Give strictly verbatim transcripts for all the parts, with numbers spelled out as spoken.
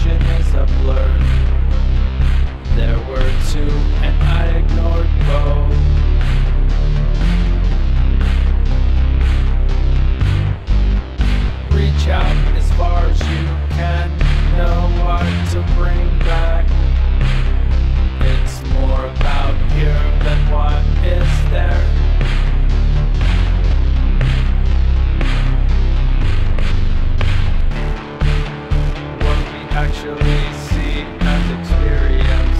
vision is a blur. There were two and I ignored both. Reach out as far as you can, know what to bring back. It's more about here than what is there. What we actually see and experience.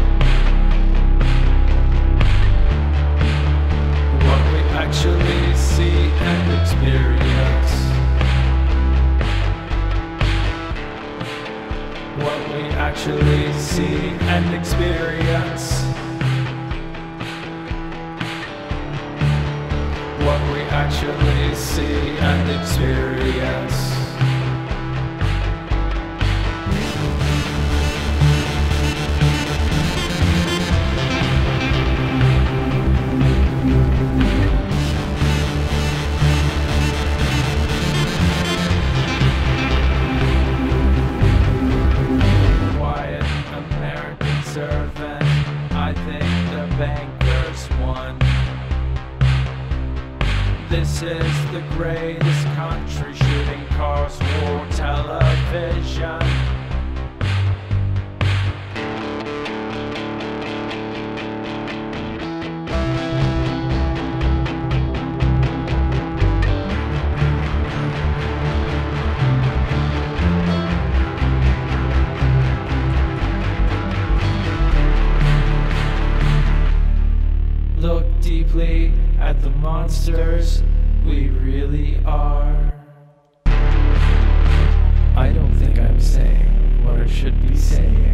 What we actually see and experience. What we actually see and experience. What we actually see and experience. Servant, I think the bankers won. This is the greatest country, shooting cars, war, television. Look deeply at the monsters we really are. I don't think I'm saying what I should be saying.